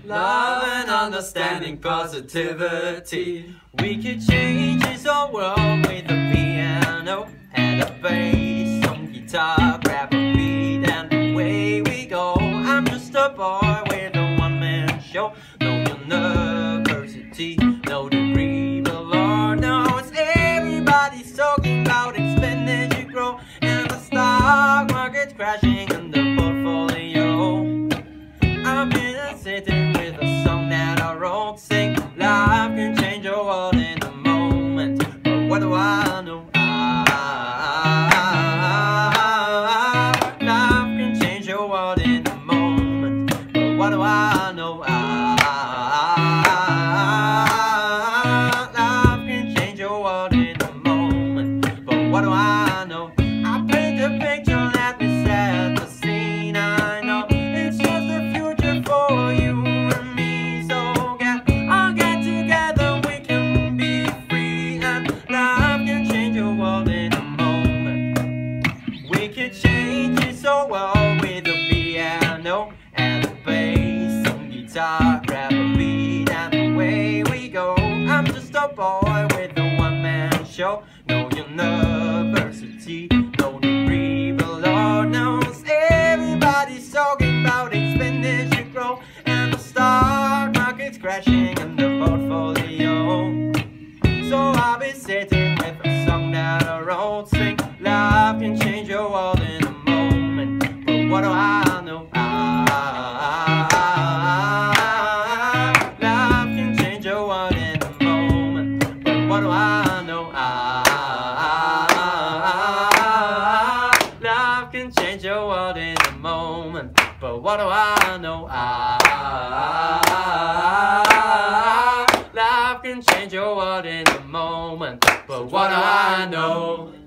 love and understanding, positivity. We could change this whole world with a piano and a bass, some guitar, grab a beat, and away we go. I'm just a boy with a one-man show. No university, no degree, but Lord knows everybody's talking about expenditure growth and the stock market's crashing and the portfolio. I've been sitting with a song that I wrote, sing life can change your world in a moment, but what do I know? Life can change your world in a moment, but what do I know? Life can change your world in a moment, but what do I know? I paint a picture, let me set the scene. I know it's just the future for you and me, so I'll get together, we can be free, and life can change your world in a moment. We could change this whole world with a piano and a bass, some guitar, grab a beat, and away we go. I'm just a boy with a one-man show, no university, no degree, but Lord knows everybody's talking about expenditure growth and the stock market's crashing and the portfolio. So I'll be sitting with a song that I wrote, sing life can change your world in a moment, but what do I know? Life can change your world in a moment, but what do I know? Life can change your world in a moment, but what do I know? Life can change your world in a moment, but what do I know?